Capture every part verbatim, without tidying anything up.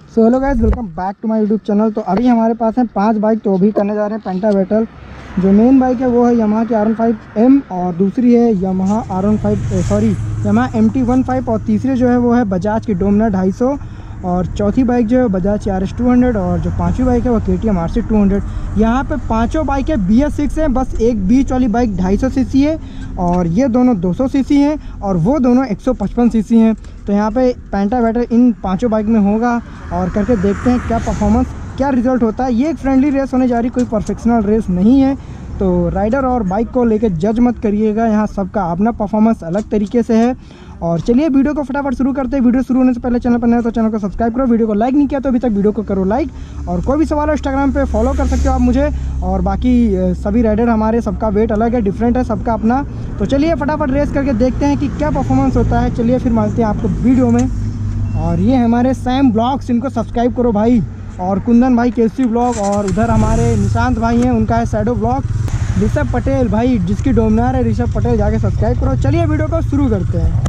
So hello guys, welcome back to my YouTube channel. तो अभी हमारे पास है पांच बाइक, तो अभी करने जा रहे हैं पेंटा बैटल। जो मेन बाइक है वो है यामाहा की आर वन फाइव एम, और दूसरी है Yamaha R one five sorry Yamaha M T one five, और तीसरी जो है वो है बजाज की डोमिनार ढाई सौ, और चौथी बाइक जो है बजाज की आर एस टू हंड्रेड, और जो पांचवी बाइक है वो K T M R C two hundred. यहाँ पे पांचों बाइक है बी एस सिक्स है, बस एक बीच वाली बाइक ढाई सौ सी सी है, और ये दोनों दो सौ सी सी हैं, और वो दोनों एक सौ पचपन सी सी हैं। तो यहाँ पे पेंटा बैटल इन पांचों बाइक में होगा, और करके देखते हैं क्या परफॉर्मेंस, क्या रिजल्ट होता है। ये एक फ्रेंडली रेस होने जा रही, कोई परफेक्शनल रेस नहीं है। तो राइडर और बाइक को लेकर जज मत करिएगा, यहाँ सबका अपना परफॉर्मेंस अलग तरीके से है। और चलिए वीडियो को फटाफट शुरू करते हैं। वीडियो शुरू होने से पहले चैनल पर नए हो तो चैनल को सब्सक्राइब करो, वीडियो को लाइक नहीं किया तो अभी तक वीडियो को करो लाइक, और कोई भी सवाल हो इंस्टाग्राम पे फॉलो कर सकते हो आप मुझे। और बाकी सभी राइडर हमारे, सबका वेट अलग है, डिफरेंट है सबका अपना। तो चलिए फटाफट रेस करके देखते हैं कि क्या परफॉर्मेंस होता है। चलिए फिर मिलते हैं आपको वीडियो में। और ये हमारे सैम ब्लॉग्स, इनको सब्सक्राइब करो भाई, और कुंदन भाई केसी ब्लॉग, और उधर हमारे निशांत भाई हैं, उनका है शैडो ब्लॉग। ऋषभ पटेल भाई, जिसकी डोमिनार है ऋषभ पटेल, जाके सब्सक्राइब करो। चलिए वीडियो को शुरू करते हैं।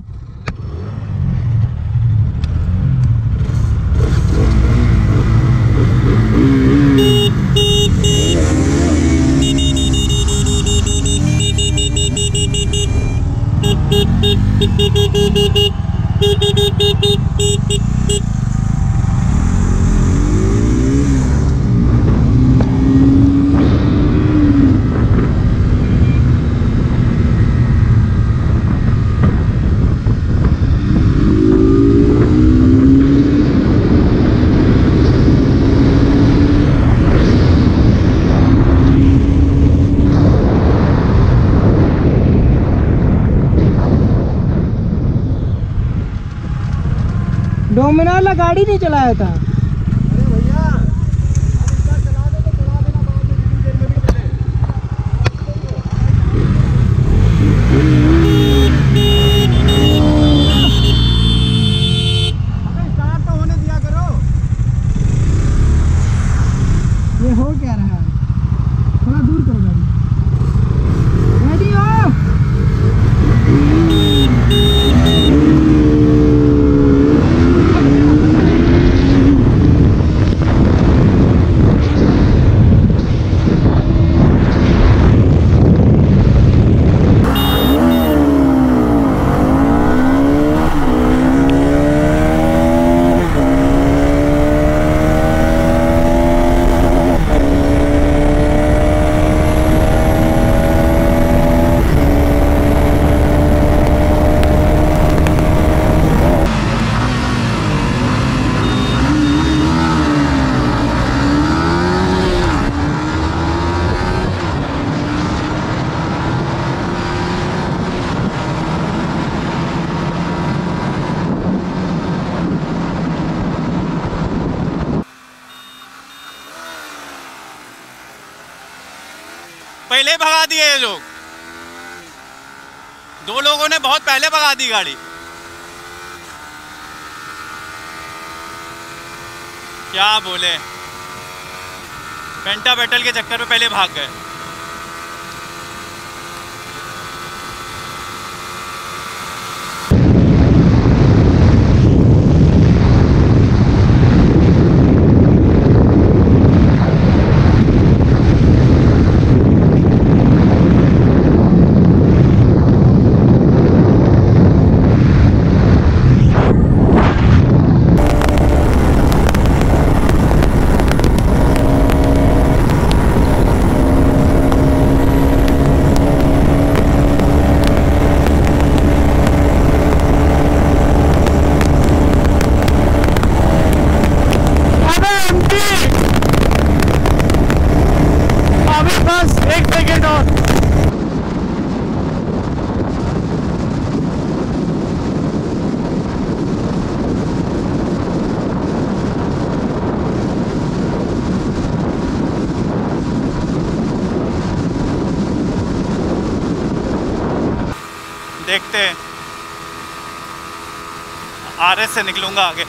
डोमिनार ला गाड़ी नहीं चलाया था। अरे भैया आप इसका चला दो तो चला देना, बाद में जितनी देर में भी चले। अबे स्टार्ट तो होने दिया करो। ये हो क्या रहा है, थोड़ा दूर करो गाड़ी। रेडी हो? पहले भगा दिए ये लोग, दो लोगों ने बहुत पहले भगा दी गाड़ी। क्या बोले, पेंटा बैटल के चक्कर में पहले भाग गए। देखते हैं, आर एस से निकलूंगा आगे।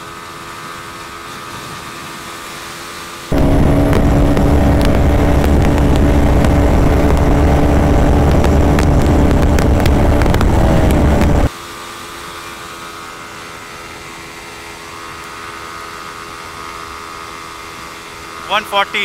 One forty.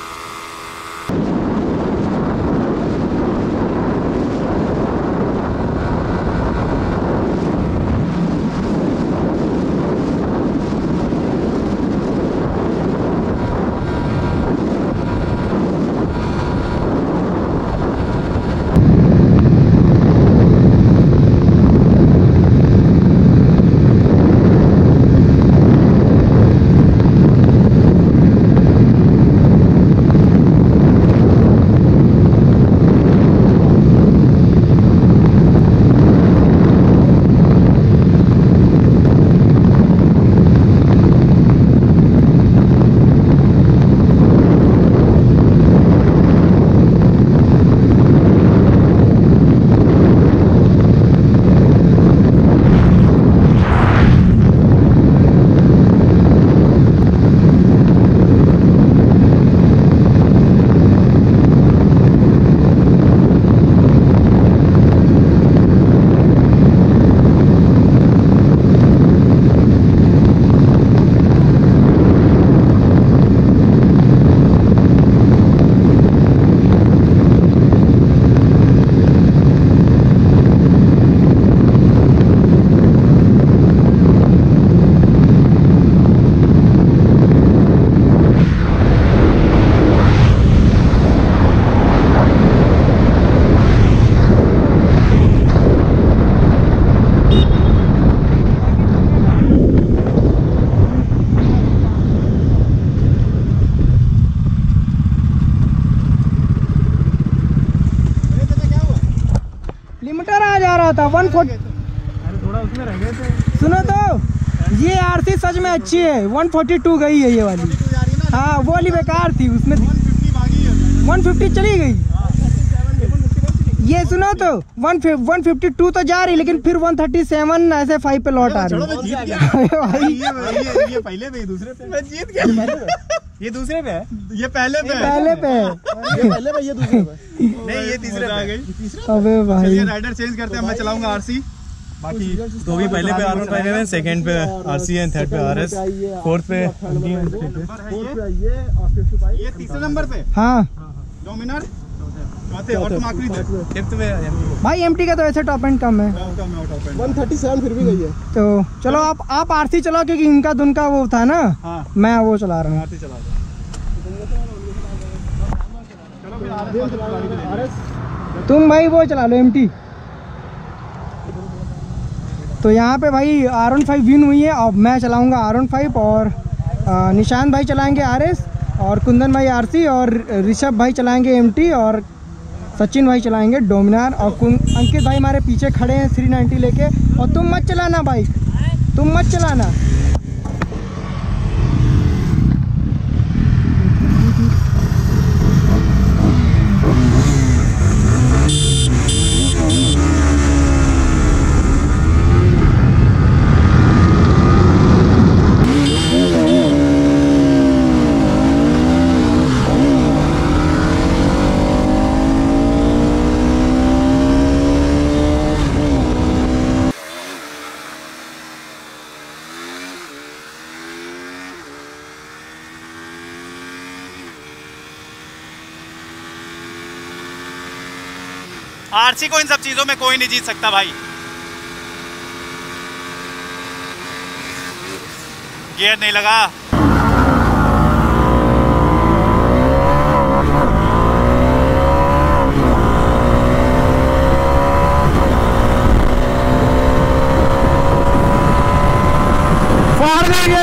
लिमिटर आ जा रहा था वन फोर्टी। अरे थोड़ा उसमें रह गए थे। सुनो तो ये आरसी सच में अच्छी है, वन फोर्टी टू गई है ये वाली। हाँ वो वाली बेकार थी, उसमें वन फिफ्टी चली गई। ये सुनो तो वन वन फिफ्टी टू तो जा रही, लेकिन फिर वन थर्टी सेवन ऐसे फाइव पे लौट आ रही भाई। ये ये पहले पे, दूसरे पे मैं जीत गया। ये दूसरे पे है, ये पहले पे पहले पे ये पहले पे, ये दूसरे पे नहीं, ये तीसरे पे आ गई। अबे भाई चलिए राइडर चेंज करते हैं, मैं चलाऊंगा आरसी। बाकी दो भी पहले पे आर वन फाइव है, सेकंड पे आरसी है, थर्ड पे आरएस, फोर्थ पे ये तीसरे नंबर पे हाँ डोमिनार, चौथे और तुम आखिरी थे फिफ्थ पे भाई। एमटी का तो ऐसे टॉप एंड कम है, वन थर्टी सेवन फिर भी गई है। तो चलो आप आप आरसी चलाओ, क्योंकि इनका दुनका वो था ना। हाँ मैं वो चला रहा हूँ। आरसी चला दो। चलो फिर आरएस तुम भाई वो चला लो एमटी। तो यहाँ पे भाई आर वन फाइव विन हुई है। अब मैं चलाऊँगा आर वन फाइव और आ, निशान भाई चलाएंगे आरएस, और कुंदन भाई आरसी, और ऋषभ भाई चलाएंगे एमटी, और सचिन भाई चलाएंगे डोमिनार, और अंकित भाई हमारे पीछे खड़े हैं थ्री नाइन्टी लेके। और तुम मत चलाना भाई, तुम मत चलाना। आरसी को इन सब चीजों में कोई नहीं जीत सकता भाई। गियर नहीं लगा। फाड़ देंगे।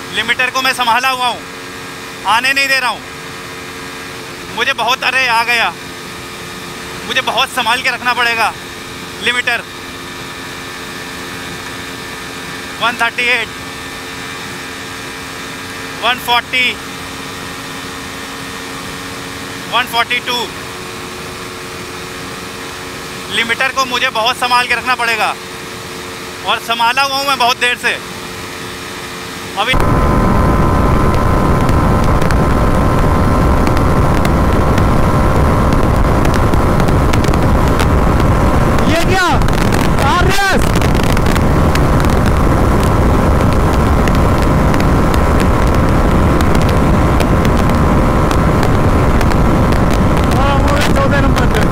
लिमिटर को मैं संभाला हुआ हूँ, आने नहीं दे रहा हूँ। मुझे बहुत, अरे आ गया, मुझे बहुत संभाल के रखना पड़ेगा। Limiter one thirty eight, one forty, one forty two. Limiter को मुझे बहुत संभाल के रखना पड़ेगा और संभाला हुआ हूँ मैं बहुत देर से। अभी ये क्या आरएस चौदह नंबर पे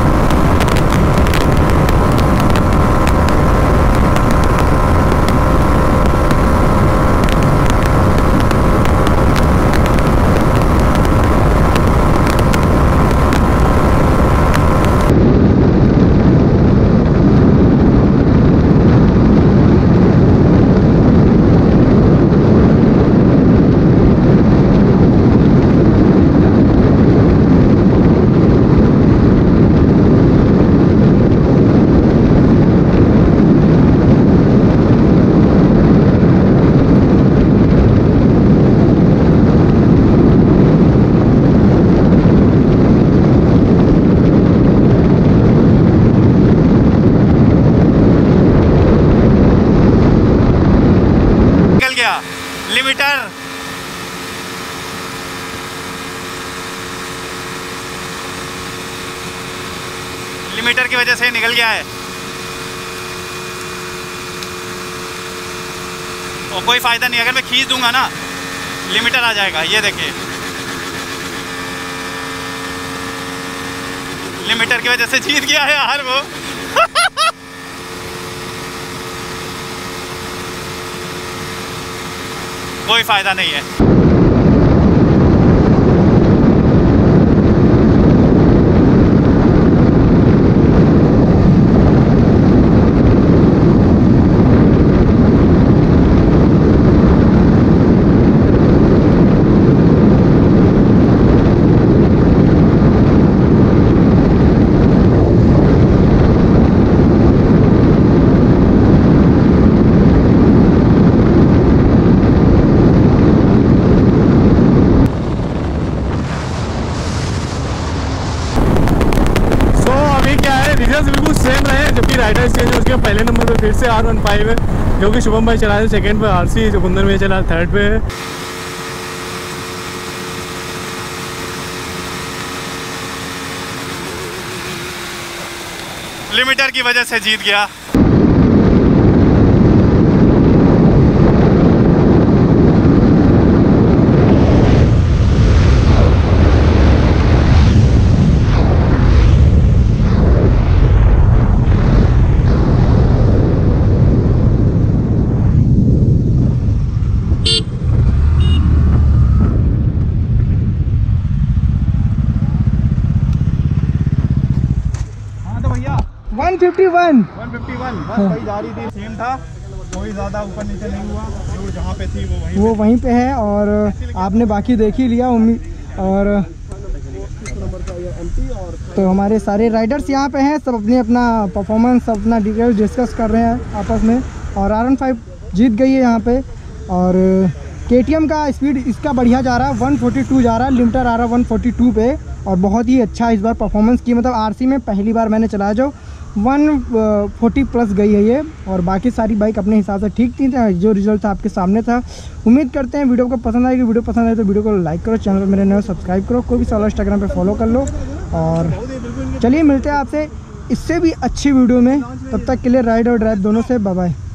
लिमिटर लिमिटर की वजह से निकल गया है और कोई फायदा नहीं। अगर मैं खींच दूंगा ना, लिमिटर आ जाएगा। ये देखिए, लिमिटर की वजह से जीत गया है यार वो। कोई फायदा नहीं है। बिल्कुल सेम रहे, जबकि राइडर चेंज हो उसके पहले नंबर पे फिर से आर वन फाइव है, जो कि शुभम भाई चला रहे, सेकंड पे आरसी, जो कुंदन भाई चला थर्ड पे है। लिमिटर की वजह से जीत गया। One fifty one one fifty one बस वही जा रही थी, सेम था, कोई ज़्यादा ऊपर नीचे नहीं हुआ, जो जहाँ पे थी वो वहीं वो वहीं पे है। और आपने बाकी देख ही लिया उम्मीद। और तो हमारे सारे राइडर्स यहाँ पे हैं, सब अपने अपना परफॉर्मेंस, अपना डिटेल्स डिस्कस कर रहे हैं आपस में। और आर वन फाइव जीत गई है यहाँ पे। और के टी एम का स्पीड इसका बढ़िया जा रहा है, वन फोर्टी टू जा रहा है, लिमिटर आ रहा है वन फोर्टी टू पे। और बहुत ही अच्छा इस बार परफॉर्मेंस की, मतलब आरसी में पहली बार मैंने चलाया जो वन फोर्टी प्लस गई है ये। और बाकी सारी बाइक अपने हिसाब से ठीक थी, जो रिजल्ट था आपके सामने था। उम्मीद करते हैं वीडियो को पसंद आएगी। वीडियो पसंद आए तो वीडियो को लाइक करो, चैनल पर मेरे नए सब्सक्राइब करो, कोई भी सवाल इंस्टाग्राम पे फॉलो कर लो। और चलिए मिलते हैं आपसे इससे भी अच्छी वीडियो में, तब तक के लिए राइड और ड्राइव दोनों से बाय बाय।